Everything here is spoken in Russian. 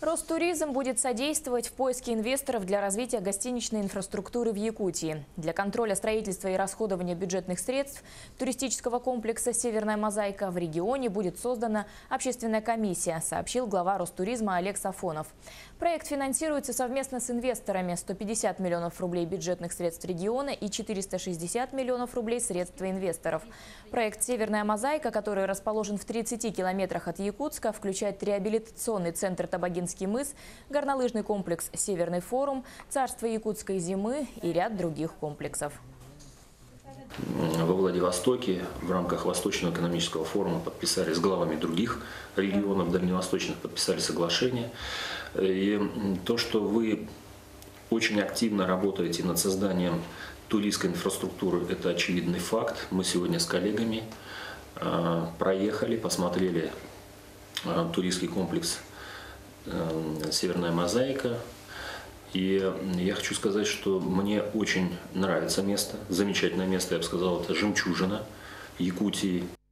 Ростуризм будет содействовать в поиске инвесторов для развития гостиничной инфраструктуры в Якутии. Для контроля строительства и расходования бюджетных средств туристического комплекса «Северная мозаика» в регионе будет создана общественная комиссия, сообщил глава Ростуризма Олег Сафонов. Проект финансируется совместно с инвесторами: 150 миллионов рублей бюджетных средств региона и 460 миллионов рублей средства инвесторов. Проект «Северная мозаика», который расположен в 30 километрах от Якутска, включает реабилитационный центр «Табагинский мыс», горнолыжный комплекс «Северный форум», царство якутской зимы и ряд других комплексов. Во Владивостоке в рамках Восточного экономического форума подписали с главами других регионов дальневосточных, подписали соглашение. И то, что вы очень активно работаете над созданием туристской инфраструктуры, это очевидный факт. Мы сегодня с коллегами проехали, посмотрели туристский комплекс «Северная мозаика». И я хочу сказать, что мне очень нравится место, замечательное место, я бы сказал, это жемчужина Якутии.